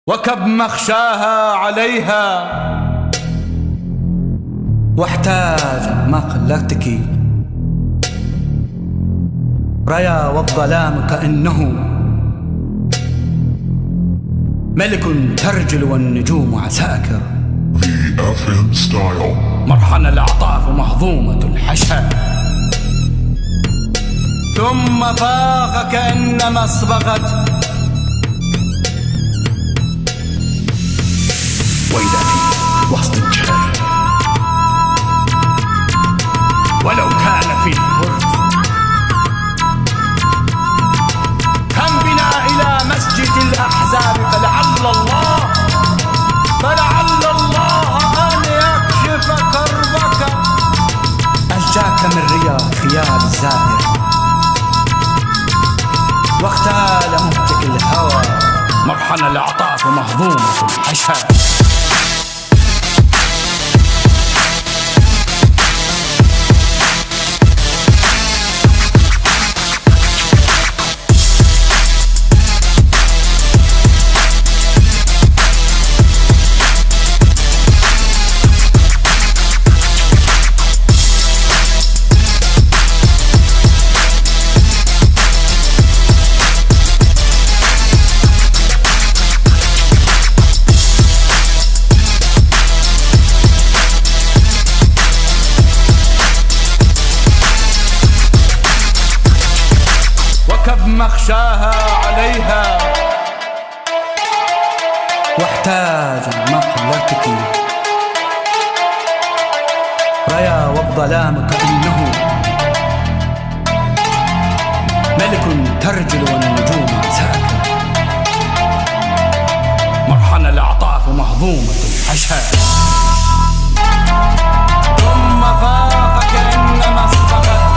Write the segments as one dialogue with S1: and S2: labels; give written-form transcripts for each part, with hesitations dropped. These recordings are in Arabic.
S1: وكب مخشاها عليها واحتاج ما قلتك ريا والظلام كأنه ملك ترجل والنجوم عساكر.
S2: VFM Style.
S1: مرحنا الأعطاف مهضومة الحشا ثم فاق كأنما اصبغت وإذا في وسط الجبل ولو كان في الفرد كم بنا إلى مسجد الأحزاب فلعل الله أن يكشف كربك. أشجاك من رياض خيال الزائر واختال مهجك الهوى مرحنا الأعطاف مهضومة الحشا. وكب مخشاها عليها واحتاج ما قلتك ريا والظلام كأنه ملك ترجل والنجوم عساكر. مرحنا الأعطاف مهضومة الحشا ثم فاق كأنما اصبغت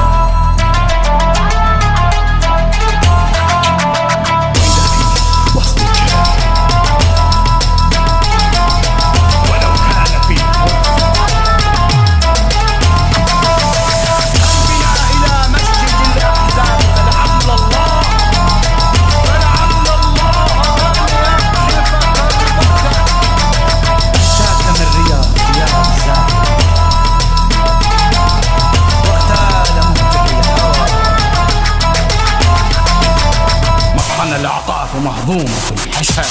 S1: الأعطاف مهضومة الحشا.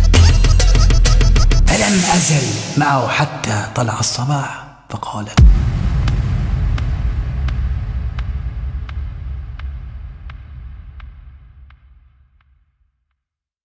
S1: أزل معه حتى طلع الصباح فقالت